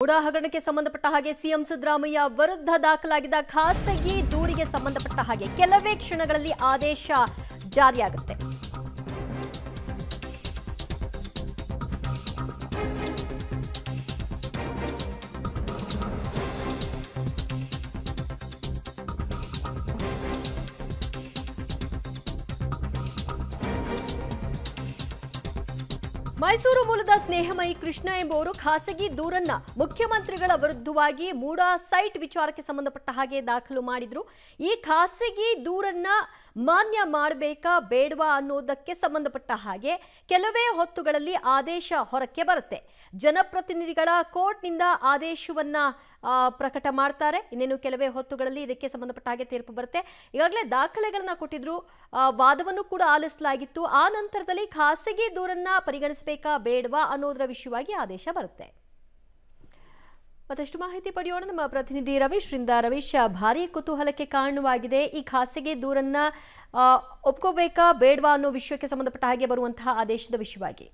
ಬುಡಾ ಹಗರಣಕ್ಕೆ ಸಂಬಂಧಪಟ್ಟ ಹಾಗೆ ಸಿಎಂ ಸಿದ್ದರಾಮಯ್ಯ ವಿರುದ್ಧ ದಾಖಲಾಗಿದ್ದ ಖಾಸಗಿ ದೂರಿಗೆ ಸಂಬಂಧಪಟ್ಟ ಹಾಗೆ ಕೆಲವೇ ಕ್ಷಣಗಳಲ್ಲಿ ಆದೇಶ ಜಾರಿಯಾಗುತ್ತೆ. ಮೈಸೂರು ಮೂಲದ ಸ್ನೇಹಮಯಿ ಕೃಷ್ಣ ಎಂಬುವರು ಖಾಸಗಿ ದೂರನ್ನ ಮುಖ್ಯಮಂತ್ರಿಗಳ ವಿರುದ್ಧವಾಗಿ ಮೂಡಾ ಸೈಟ್ ವಿಚಾರಕ್ಕೆ ಸಂಬಂಧಪಟ್ಟ ಹಾಗೆ ದಾಖಲು ಮಾಡಿದ್ರು. ಈ ಖಾಸಗಿ ದೂರನ್ನ ಮಾನ್ಯ ಮಾಡಬೇಕಾ ಬೇಡವಾ ಅನ್ನೋದಕ್ಕೆ ಸಂಬಂಧಪಟ್ಟ ಹಾಗೆ ಕೆಲವೇ ಹೊತ್ತುಗಳಲ್ಲಿ ಆದೇಶ ಹೊರಕ್ಕೆ ಬರುತ್ತೆ. ಜನಪ್ರತಿನಿಧಿಗಳ ಕೋರ್ಟ್ನಿಂದ ಆದೇಶವನ್ನ ಪ್ರಕಟ ಮಾಡ್ತಾರೆ. ಇನ್ನೇನು ಕೆಲವೇ ಹೊತ್ತುಗಳಲ್ಲಿ ಇದಕ್ಕೆ ಸಂಬಂಧಪಟ್ಟ ಹಾಗೆ ತೀರ್ಪು ಬರುತ್ತೆ. ಈಗಾಗಲೇ ದಾಖಲೆಗಳನ್ನ ಕೊಟ್ಟಿದ್ರು, ವಾದವನ್ನು ಕೂಡ ಆಲಿಸಲಾಗಿತ್ತು. ಆ ನಂತರದಲ್ಲಿ ಖಾಸಗಿ ದೂರನ್ನ ಪರಿಗಣಿಸಬೇಕಾ ಬೇಡವಾ ಅನ್ನೋದರ ವಿಷಯವಾಗಿ ಆದೇಶ ಬರುತ್ತೆ. ಮತ್ತಷ್ಟು ಮಾಹಿತಿ ಪಡೆಯೋಣ ನಮ್ಮ ಪ್ರತಿನಿಧಿ ರವೀಶ್ ರಿಂದ. ರವೀಶ್, ಭಾರಿ ಕುತೂಹಲಕ್ಕೆ ಕಾರಣವಾಗಿದೆ ಈ ಖಾಸಗಿ ದೂರನ್ನ ಒಪ್ಕೋಬೇಕಾ ಬೇಡವಾ ಅನ್ನೋ ವಿಷಯಕ್ಕೆ ಸಂಬಂಧಪಟ್ಟ ಹಾಗೆ ಬರುವಂತಹ ಆದೇಶದ ವಿಷಯವಾಗಿ.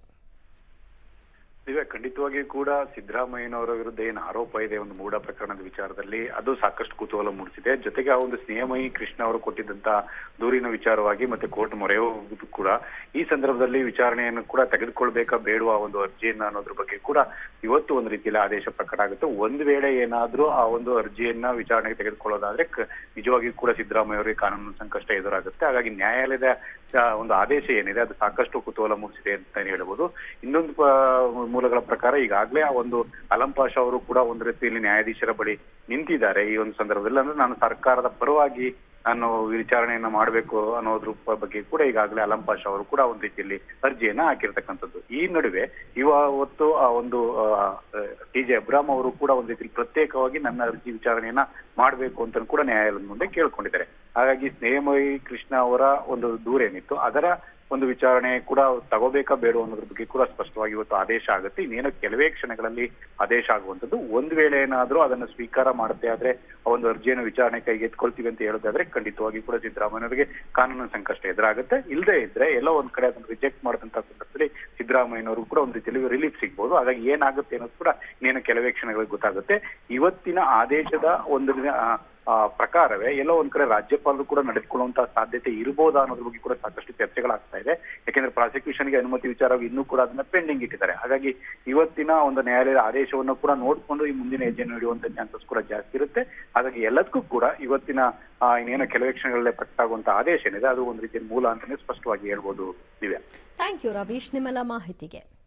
ಖಂಡಿತವಾಗಿಯೂ ಕೂಡ ಸಿದ್ದರಾಮಯ್ಯನವರ ವಿರುದ್ಧ ಏನು ಆರೋಪ ಇದೆ ಒಂದು ಮೂಡಾ ಪ್ರಕರಣದ ವಿಚಾರದಲ್ಲಿ, ಅದು ಸಾಕಷ್ಟು ಕುತೂಹಲ ಮೂಡಿಸಿದೆ. ಜೊತೆಗೆ ಆ ಒಂದು ಸ್ನೇಹಮಯಿ ಕೃಷ್ಣ ಅವರು ಕೊಟ್ಟಿದ್ದಂತ ದೂರಿನ ವಿಚಾರವಾಗಿ ಮತ್ತೆ ಕೋರ್ಟ್ ಮೊರೆ ಹೋಗುವುದು ಕೂಡ ಈ ಸಂದರ್ಭದಲ್ಲಿ ವಿಚಾರಣೆಯನ್ನು ಕೂಡ ತೆಗೆದುಕೊಳ್ಬೇಕಾ ಬೇಡುವ ಒಂದು ಅರ್ಜಿಯನ್ನ ಅನ್ನೋದ್ರ ಬಗ್ಗೆ ಕೂಡ ಇವತ್ತು ಒಂದು ರೀತಿಯಲ್ಲಿ ಆದೇಶ ಪ್ರಕಟ ಆಗುತ್ತೆ. ಒಂದು ವೇಳೆ ಏನಾದ್ರೂ ಆ ಒಂದು ಅರ್ಜಿಯನ್ನ ವಿಚಾರಣೆಗೆ ತೆಗೆದುಕೊಳ್ಳೋದಾದ್ರೆ ನಿಜವಾಗಿಯೂ ಕೂಡ ಸಿದ್ದರಾಮಯ್ಯ ಅವರಿಗೆ ಕಾನೂನು ಸಂಕಷ್ಟ ಎದುರಾಗುತ್ತೆ. ಹಾಗಾಗಿ ನ್ಯಾಯಾಲಯದ ಒಂದು ಆದೇಶ ಏನಿದೆ ಅದು ಸಾಕಷ್ಟು ಕುತೂಹಲ ಮೂಡಿಸಿದೆ ಅಂತ ಹೇಳ್ಬೋದು. ಇನ್ನೊಂದು ಮೂಲಗಳ ಪ್ರಕಾರ ಈಗಾಗಲೇ ಆ ಒಂದು ಅಲಂ ಪಾಷಾ ಅವರು ಕೂಡ ಒಂದು ರೀತಿಯಲ್ಲಿ ನ್ಯಾಯಾಧೀಶರ ಬಳಿ ನಿಂತಿದ್ದಾರೆ. ಈ ಒಂದು ಸಂದರ್ಭದಲ್ಲಿ ಅಂದ್ರೆ ನಾನು ಸರ್ಕಾರದ ಪರವಾಗಿ ನಾನು ವಿಚಾರಣೆಯನ್ನ ಮಾಡಬೇಕು ಅನ್ನೋದ್ರ ಬಗ್ಗೆ ಕೂಡ ಈಗಾಗಲೇ ಅಲಂ ಪಾಷಾ ಅವರು ಕೂಡ ಒಂದು ರೀತಿಯಲ್ಲಿ ಅರ್ಜಿಯನ್ನ ಹಾಕಿರ್ತಕ್ಕಂಥದ್ದು. ಈ ನಡುವೆ ಇವತ್ತು ಆ ಒಂದು ಟಿ.ಜೆ. ಅಬ್ರಾಮ್ ಅವರು ಕೂಡ ಒಂದು ರೀತಿಯಲ್ಲಿ ಪ್ರತ್ಯೇಕವಾಗಿ ನನ್ನ ಅರ್ಜಿ ವಿಚಾರಣೆಯನ್ನ ಮಾಡಬೇಕು ಅಂತ ಕೂಡ ನ್ಯಾಯಾಲಯದ ಮುಂದೆ ಕೇಳ್ಕೊಂಡಿದ್ದಾರೆ. ಹಾಗಾಗಿ ಸ್ನೇಹಮಯಿ ಕೃಷ್ಣ ಅವರ ಒಂದು ದೂರೇನಿತ್ತು ಅದರ ಒಂದು ವಿಚಾರಣೆ ಕೂಡ ತಗೋಬೇಕಾ ಬೇಡ ಅನ್ನೋದ್ರ ಬಗ್ಗೆ ಕೂಡ ಸ್ಪಷ್ಟವಾಗಿ ಇವತ್ತು ಆದೇಶ ಆಗುತ್ತೆ. ಇನ್ನೇನು ಕೆಲವೇ ಕ್ಷಣಗಳಲ್ಲಿ ಆದೇಶ ಆಗುವಂಥದ್ದು. ಒಂದು ವೇಳೆ ಏನಾದ್ರೂ ಅದನ್ನು ಸ್ವೀಕಾರ ಮಾಡುತ್ತೆ ಆದ್ರೆ ಆ ಒಂದು ಅರ್ಜಿಯನ್ನು ವಿಚಾರಣೆ ಕೈಗೆತ್ಕೊಳ್ತೀವಿ ಅಂತ ಹೇಳೋದಾದ್ರೆ ಖಂಡಿತವಾಗಿ ಕೂಡ ಸಿದ್ದರಾಮಯ್ಯನವರಿಗೆ ಕಾನೂನು ಸಂಕಷ್ಟ ಎದುರಾಗುತ್ತೆ. ಇಲ್ಲದೆ ಇದ್ರೆ ಎಲ್ಲೋ ಒಂದ್ ಕಡೆ ಅದನ್ನು ರಿಜೆಕ್ಟ್ ಮಾಡಿದಂತ ಸಂದರ್ಭದಲ್ಲಿ ಸಿದ್ದರಾಮಯ್ಯನವರು ಕೂಡ ಒಂದು ರೀತಿಯಲ್ಲಿ ರಿಲೀಫ್ ಸಿಗ್ಬೋದು. ಹಾಗಾಗಿ ಏನಾಗುತ್ತೆ ಅನ್ನೋದು ಕೂಡ ಇನ್ನೇನು ಕೆಲವೇ ಕ್ಷಣಗಳಿಗೆ ಗೊತ್ತಾಗುತ್ತೆ. ಇವತ್ತಿನ ಆದೇಶದ ಒಂದು ಪ್ರಕಾರವೇ ಎಲ್ಲೋ ಒಂದ್ ಕಡೆ ರಾಜ್ಯಪಾಲರು ಕೂಡ ನಡೆದುಕೊಳ್ಳುವಂತಹ ಸಾಧ್ಯತೆ ಇರಬಹುದಾ ಅನ್ನೋದ್ರ ಬಗ್ಗೆ ಕೂಡ ಸಾಕಷ್ಟು ಚರ್ಚೆಗಳಾಗ್ತಾ ಇದೆ. ಯಾಕೆಂದ್ರೆ ಪ್ರಾಸಿಕ್ಯೂಷನ್ಗೆ ಅನುಮತಿ ವಿಚಾರವಾಗಿ ಇನ್ನೂ ಕೂಡ ಅದನ್ನ ಪೆಂಡಿಂಗ್ ಇಟ್ಟಿದ್ದಾರೆ. ಹಾಗಾಗಿ ಇವತ್ತಿನ ಒಂದು ನ್ಯಾಯಾಲಯದ ಆದೇಶವನ್ನು ಕೂಡ ನೋಡ್ಕೊಂಡು ಈ ಮುಂದಿನ ಹೆಜ್ಜೆಯನ್ನು ಹಿಡಿಯುವಂತ ಚಾನ್ಸಸ್ ಕೂಡ ಜಾಸ್ತಿ ಇರುತ್ತೆ. ಹಾಗಾಗಿ ಎಲ್ಲದಕ್ಕೂ ಕೂಡ ಇವತ್ತಿನ ಇನ್ನೇನೋ ಕೆಲವೇ ಕ್ಷಣಗಳಲ್ಲೇ ಪ್ರಕಟಾಗುವಂತ ಆದೇಶ ಏನಿದೆ ಅದು ಒಂದು ರೀತಿಯ ಮೂಲ ಅಂತಾನೆ ಸ್ಪಷ್ಟವಾಗಿ ಹೇಳ್ಬೋದು. ದಿವ್ಯಾ, ಥ್ಯಾಂಕ್ ಯು ರವೀಶ್ ನಿಮ್ಮೆಲ್ಲ ಮಾಹಿತಿಗೆ.